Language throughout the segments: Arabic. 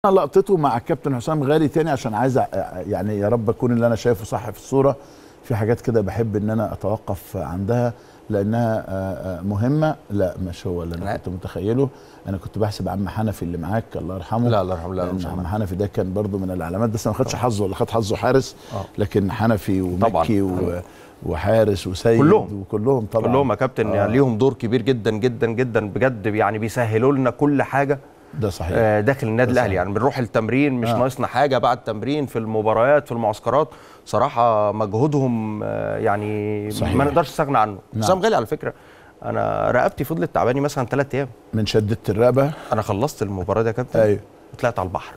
لقطته مع الكابتن حسام غالي تاني عشان عايز يعني يا رب اكون اللي انا شايفه صح في الصوره. في حاجات كده بحب ان انا اتوقف عندها لانها مهمه. لا مش هو اللي انا كنت متخيله. انا كنت بحسب عم حنفي اللي معاك الله يرحمه. لا الله يرحمه. لا عم حنفي ده كان برضو من العلامات بس ما خدش حظه ولا خد حظه حارس. لكن حنفي ومكي وحارس وسيد وكلهم طبعا كلهم يا كابتن يعني ليهم دور كبير جدا جدا جدا بجد، يعني بيسهلوا لنا كل حاجه. ده صحيح. داخل النادي الاهلي يعني بنروح التمرين مش ناقصنا حاجه بعد التمرين، في المباريات في المعسكرات صراحه مجهودهم يعني صحيح. ما نقدرش نستغنى عنه. حسام غالي على فكره انا رقبتي فضلت تعباني مثلا 3 ايام من شده الرقبه. انا خلصت المباراه دي يا كابتن. ايوه وطلعت على البحر.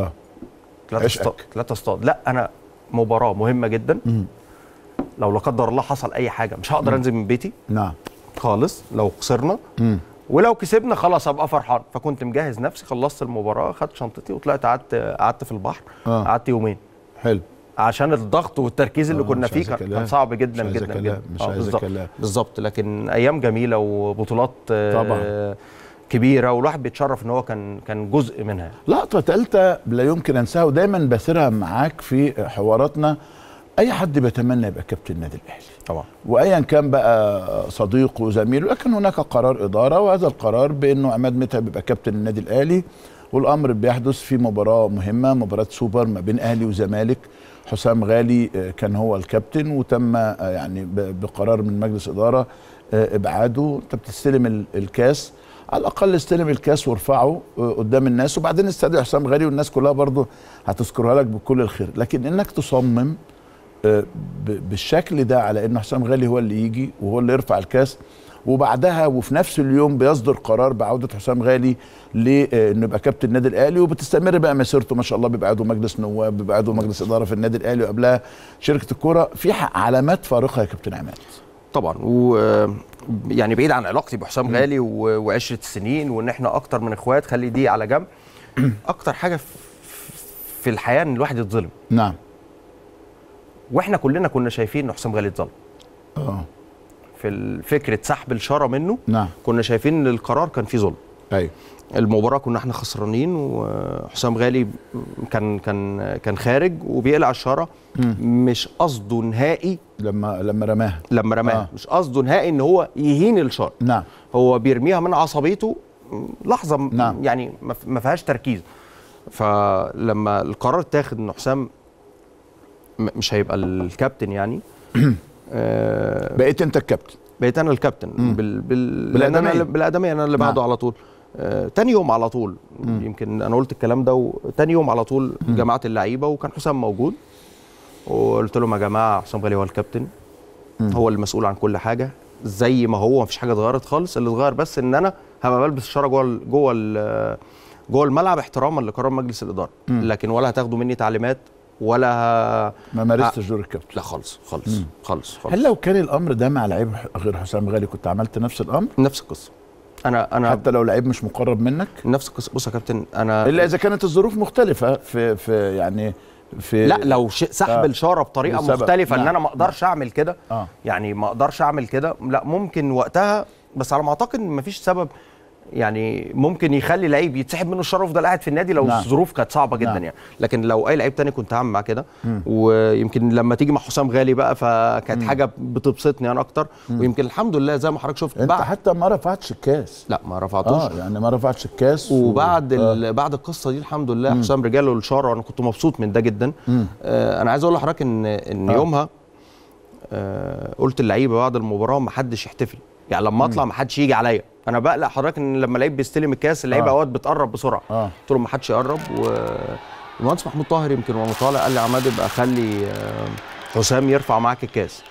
طلعت اصطاد. لا انا مباراه مهمه جدا. لو لا قدر الله حصل اي حاجه مش هقدر انزل من بيتي. نعم خالص. لو خسرنا ولو كسبنا خلاص ابقى فرحان. فكنت مجهز نفسي، خلصت المباراه، خدت شنطتي وطلعت قعدت في البحر. قعدت يومين. حلو. عشان الضغط والتركيز اللي كنا فيه كان صعب جدا مش جدا جدا. مش عايز كلام بالظبط. لكن ايام جميله وبطولات طبعا كبيره، والواحد بيتشرف ان هو كان جزء منها. لقطه ثالثه لا يمكن انساها ودايما بسيرها معاك في حواراتنا. اي حد بيتمنى يبقى كابتن النادي الاهلي طبعا، وايا كان بقى صديقه وزميله، لكن هناك قرار اداره وهذا القرار بانه عماد متعب يبقى كابتن النادي الاهلي. والامر بيحدث في مباراه مهمه، مباراه سوبر ما بين اهلي وزمالك. حسام غالي كان هو الكابتن وتم يعني بقرار من مجلس اداره ابعاده. انت بتستلم الكاس، على الاقل استلم الكاس وارفعه قدام الناس وبعدين استدعي حسام غالي والناس كلها برضه هتذكرها لك بكل الخير. لكن انك تصمم بالشكل ده على ان حسام غالي هو اللي يجي وهو اللي يرفع الكاس، وبعدها وفي نفس اليوم بيصدر قرار بعوده حسام غالي لانه يبقى كابتن النادي الاهلي، وبتستمر بقى مسيرته ما شاء الله، بيبقى عضو مجلس نواب، بيبقى عضو مجلس اداره في النادي الاهلي، وقبلها شركه الكوره. في علامات فارقه يا كابتن عماد طبعا. و يعني بعيد عن علاقتي بحسام غالي وعشره السنين وان احنا اكتر من اخوات، خلي دي على جنب. اكتر حاجه في الحياه ان الواحد يتظلم. نعم. واحنا كلنا كنا شايفين ان حسام غالي اتظلم. في فكره سحب الشاره منه. نعم. كنا شايفين ان القرار كان فيه ظلم. ايوه. المباراه كنا احنا خسرانين وحسام غالي كان خارج وبيقلع الشاره. مش قصده نهائي لما رماها مش قصده نهائي ان هو يهين الشاره. نعم. هو بيرميها من عصبيته لحظه. نعم. يعني ما فيهاش تركيز. فلما القرار اتاخد ان حسام مش هيبقى الكابتن يعني بقيت انت الكابتن. بقيت انا الكابتن بالادميه. انا اللي بعده على طول. تاني يوم على طول يمكن انا قلت الكلام ده، تاني يوم على طول جماعه اللعيبه وكان حسام موجود، وقلت لهم يا جماعه حسام غالي هو الكابتن. هو المسؤول عن كل حاجه زي ما هو، مفيش حاجه اتغيرت خالص. اللي اتغير بس ان انا هبقى بلبس الشاره جوه الملعب احتراما لقرار مجلس الاداره. لكن ولا هتاخدوا مني تعليمات ولا ما مارستش دور الكابتن. لا خالص خالص خالص. هل لو كان الامر ده مع لعيب غير حسام غالي كنت عملت نفس الامر؟ نفس القصه. انا حتى لو لعيب مش مقرب منك نفس القصه. بص يا كابتن، انا الا اذا كانت الظروف مختلفه في يعني في لا لو سحب الشاره بطريقه مختلفه. ان انا ما اقدرش اعمل كده. يعني ما اقدرش اعمل كده. لا ممكن وقتها، بس على ما اعتقد ما فيش سبب يعني ممكن يخلي لعيب يتسحب منه الشرف ويفضل قاعد في النادي لو الظروف كانت صعبه جدا. يعني لكن لو اي لعيب تاني كنت هعمل معاه كده. ويمكن لما تيجي مع حسام غالي بقى فكانت حاجه بتبسطني انا اكتر. ويمكن الحمد لله زي ما حضرتك شفت انت حتى ما رفعتش الكاس. لا ما رفعتوش. يعني ما رفعتش الكاس. وبعد بعد القصه دي الحمد لله حسام رجاله الشاره وانا كنت مبسوط من ده جدا. انا عايز اقول لحضرتك ان يومها قلت اللعيبه بعد المباراه ما حدش يحتفل. يعني لما اطلع ما حدش يجي عليا. انا بقلق حضرتك ان لما اللعيب بيستلم الكاس اللعيبه اوقات بتقرب بسرعه. قلت لهم ما حدش يقرب. والمهندس محمود طاهر يمكن وهو طالع قال لي عماد ابقى خلي حسام يرفع معاك الكاس.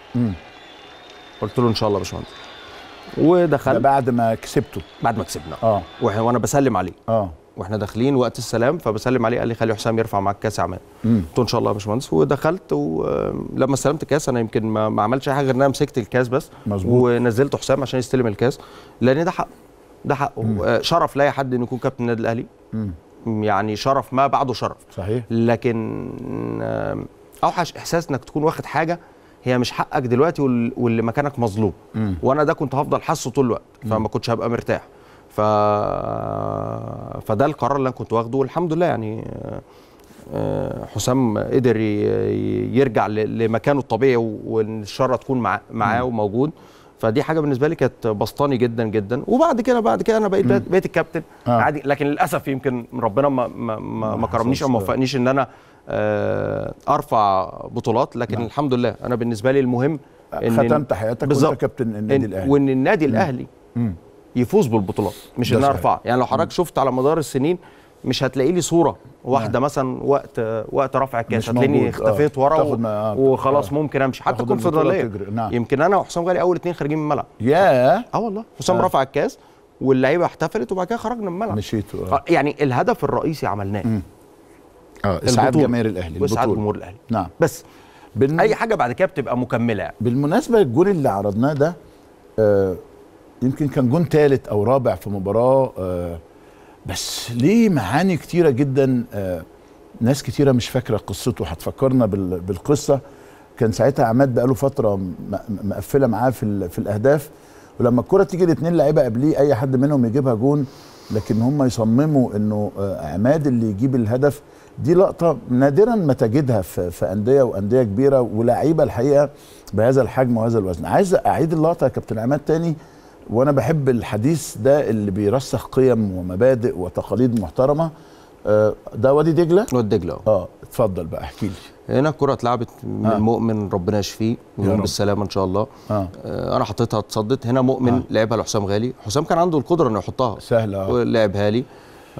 قلت له ان شاء الله يا باشمهندس. ودخلت بعد ما كسبته. بعد ما كسبنا. وانا بسلم عليه. واحنا داخلين وقت السلام فبسلم عليه قال لي خلي حسام يرفع معاك الكاس يا عماد. قلت له ان شاء الله يا باشمهندس. ودخلت ولما استلمت الكاس انا يمكن ما عملتش اي حاجه غير ان انا مسكت الكاس بس. مظبوط. ونزلت حسام عشان يستلم الكاس لان ده حقه. ده حقه. شرف لاي حد انه يكون كابتن النادي الاهلي. يعني شرف ما بعده شرف. صحيح. لكن اوحش احساس انك تكون واخد حاجه هي مش حقك دلوقتي واللي مكانك مظلوم. وانا ده كنت هفضل حاسه طول الوقت فما كنتش هبقى مرتاح. فده القرار اللي انا كنت واخده، والحمد لله يعني حسام قدر يرجع لمكانه الطبيعي، والشاره تكون معاه وموجود. فدي حاجه بالنسبه لي كانت بسطاني جدا جدا. وبعد كده انا بقيت الكابتن عادي. لكن للاسف يمكن ربنا ما كرمنيش او ما وفقنيش ان انا ارفع بطولات. لكن الحمد لله انا بالنسبه لي المهم ان ختمت حياتك وانت كابتن النادي الاهلي، وان النادي الاهلي يفوز بالبطولات، مش ان انا ارفعها. يعني لو حضرتك شفت على مدار السنين مش هتلاقي لي صوره واحده مثلا وقت رفع الكاس هتلاقيني اختفيت ورا وخلاص ممكن امشي. حتى الكونفدراليه يمكن انا وحسام غالي اول 2 خارجين من الملعب. ياه والله حسام رفع الكاس واللعيبه احتفلت وبعد كده خرجنا من الملعب. مشيتوا يعني الهدف الرئيسي عملناه اسعاد جماهير الاهلي، واسعاد جمهور الاهلي. نعم. بس اي حاجه بعد كده بتبقى مكمله يعني. بالمناسبه الجول اللي عرضناه ده يمكن كان جون 3 أو 4 في مباراه، بس ليه معاني كتيره جدا. ناس كتيره مش فاكره قصته، هتفكرنا بالقصه. كان ساعتها عماد بقاله فتره مقفله معاه في الاهداف، ولما الكره تيجي ل2 لعيبه قبليه اي حد منهم يجيبها جون، لكن هم يصمموا انه عماد اللي يجيب الهدف. دي لقطه نادرا ما تجدها في انديه وانديه كبيره ولاعيبه الحقيقه بهذا الحجم وهذا الوزن. عايز اعيد اللقطه يا كابتن عماد تاني، وانا بحب الحديث ده اللي بيرسخ قيم ومبادئ وتقاليد محترمه. ده وادي دجله. وادي دجله اتفضل بقى احكي لي. هنا الكره اتلعبت من مؤمن، ربنا يشفيه ويقوم بالسلامه ان شاء الله. انا حطيتها اتصدت. هنا مؤمن لعبها لحسام غالي. حسام كان عنده القدره انه يحطها سهله ولعبها لي.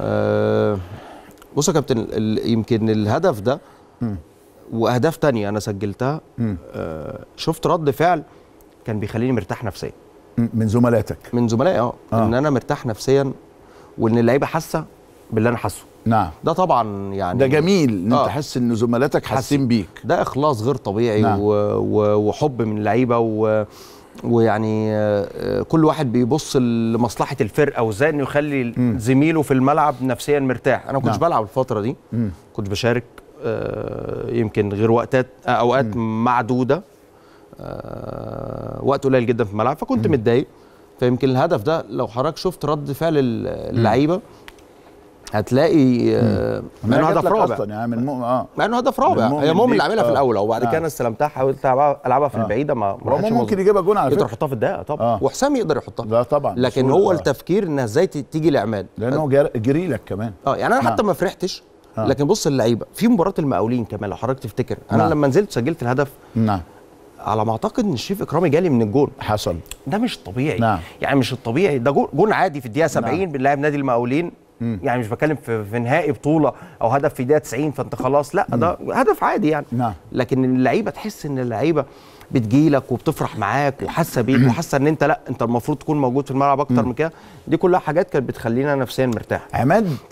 بص يا كابتن، يمكن الهدف ده واهداف تانية انا سجلتها شفت رد فعل كان بيخليني مرتاح نفسيا من زملاتك. من زملائي ان انا مرتاح نفسيا، وان اللعيبه حاسه باللي انا حاسه. نعم. ده طبعا يعني ده جميل ان انت حاسس ان زملاتك حاسين بيك. ده اخلاص غير طبيعي. نعم. وحب من اللعيبه ويعني كل واحد بيبص لمصلحه الفرقه وازاي انه يخلي زميله في الملعب نفسيا مرتاح. انا ما كنتش بلعب الفتره دي، كنت بشارك يمكن غير اوقات معدوده، وقت قليل جدا في الملعب، فكنت متضايق. فيمكن الهدف ده لو حضرتك شفت رد فعل اللعيبه هتلاقي مع انه هدف رابع يعني مع انه هدف رابع. هي مؤمن اللي عاملها في الاول، وبعد كده انا استلمتها حاولت العبها في البعيده ما ممكن يجيبها جون على فكره، يقدر يحطها في الدقيقه طبعا. وحسام يقدر يحطها. لا طبعا. لكن هو التفكير انها ازاي تيجي لعماد، لانه جري لك كمان. يعني انا حتى ما فرحتش. لكن بص اللعيبه في مباراه المقاولين كمان لو حضرتك تفتكر، انا لما نزلت سجلت الهدف. نعم. على ما اعتقد ان الشريف اكرامي جالي من الجون. حصل. ده مش طبيعي. نعم. يعني مش الطبيعي ده جون عادي في الدقيقه 70 بنلاعب نادي المقاولين. يعني مش بتكلم في نهائي بطوله او هدف في دقيقه 90 فانت خلاص، لا ده هدف عادي يعني. نعم. لكن اللعيبه تحس ان اللعيبه بتجيلك وبتفرح معاك وحاسه بيك وحاسه ان انت لا انت المفروض تكون موجود في الملعب اكتر من كده. دي كلها حاجات كانت بتخلينا نفسيا مرتاح. عماد